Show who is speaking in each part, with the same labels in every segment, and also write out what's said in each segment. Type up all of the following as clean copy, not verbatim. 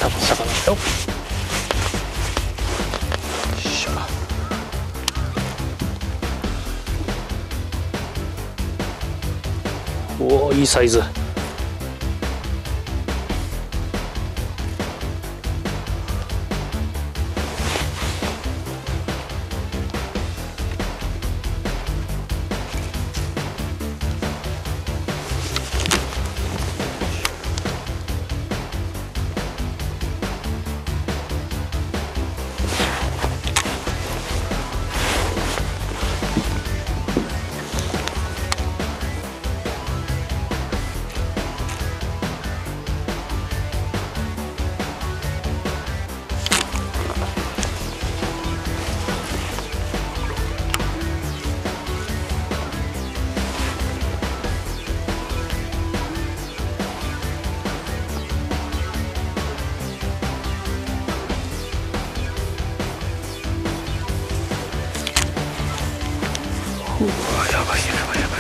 Speaker 1: 多分魚よっしゃ。おお、いいサイズ。うわ、やばいやばいや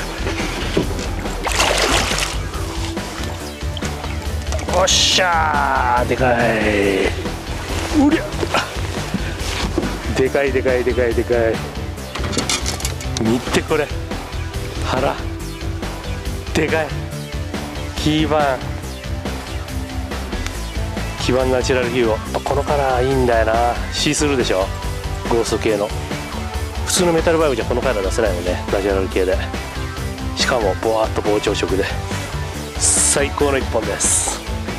Speaker 1: ばい。おっしゃー、でかい。うりゃ、でかいでかいでかいでかい。見てこれ、腹でかい。キーバンナチュラルヒューゴ。このカラーいいんだよな。シースルーでしょ、ゴースト系の。普通のメタルバイブじゃこのカラー出せないもんね、ナチュラル系で。しかもボワーっと膨張色で最高の一本です。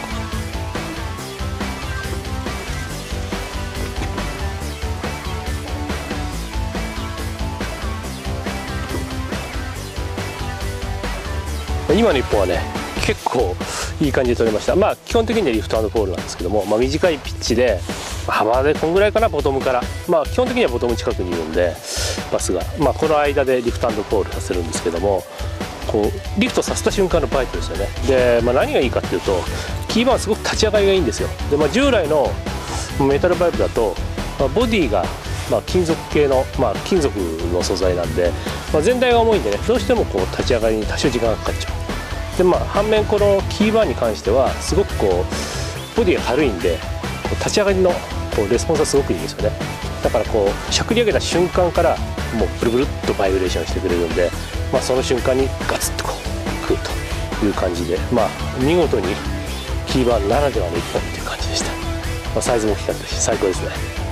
Speaker 1: 今の一本はね、結構いい感じで取れました。まあ基本的にはリフト&ポールなんですけども、短いピッチで幅でこんぐらいかな、ボトムから。基本的にはボトム近くにいるんでバスが、この間でリフト&ポールさせるんですけども、こうリフトさせた瞬間のバイトですよね。で、何がいいかっていうと、キーバーンすごく立ち上がりがいいんですよ。で、従来のメタルバイブだと、ボディが金属系の、金属の素材なんで、全体が重いんでね、どうしてもこう立ち上がりに多少時間がかかっちゃう。で、反面このキーバーンに関してはすごくこうボディが軽いんで、立ち上がりのこうレスポンスがすごくいいんですよね。だからこうしゃくり上げた瞬間からもうブルブルっとバイブレーションしてくれるんで、その瞬間にガツッとこう食うという感じで、見事にキーバーンならではの一本っていう感じでした。サイズも大きかったし最高ですね。